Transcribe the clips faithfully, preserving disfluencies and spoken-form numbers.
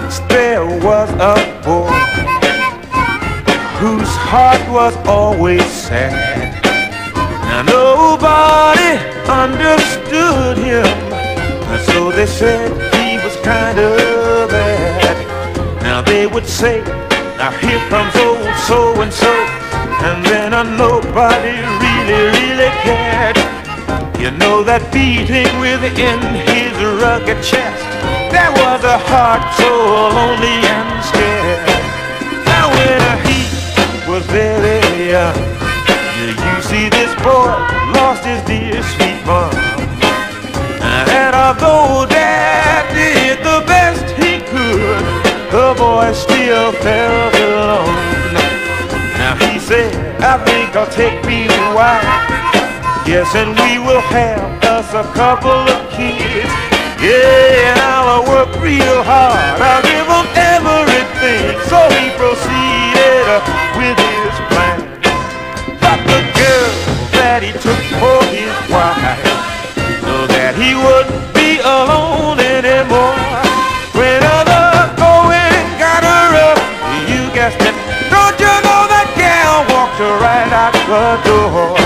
Once there was a boy whose heart was always sad. Now nobody understood him, and so they said he was kind of bad. Now they would say, now here comes old so-and-so, and then uh, nobody really, really cared. You know that beating within his rugged chest, there was a heart so lonely and scared. Now when he was very young, you see this boy lost his dear sweet mom. And although Dad did the best he could, the boy still felt alone. Now he said, I think I'll take me a wife. Yes, and we will have us a couple of kids. Yeah, and I'll work real hard, I'll give them everything. So he proceeded uh, with his plan. But the girl that he took for his wife, so that he wouldn't be alone anymore. When other going got her up, you guessed it, don't you know that gal walked right out the door.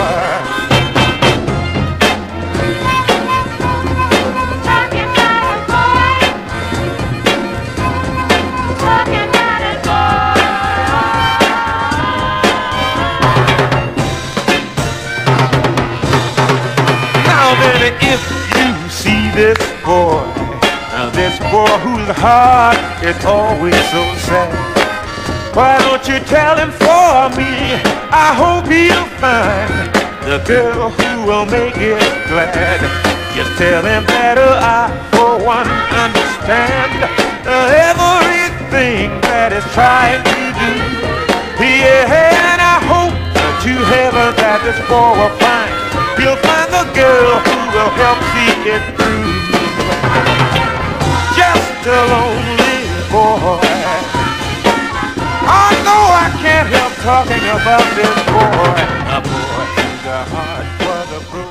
If you see this boy, now this boy whose heart is always so sad, why don't you tell him for me? I hope he'll find the girl who will make it glad. Just tell him that uh, I, for one, understand uh, everything that he's trying to do. Yeah, and I hope to heaven that this boy will find, he'll find the girl who will help see it through. Just a lonely boy. I know I can't help talking about this boy. A boy whose heart was a broken.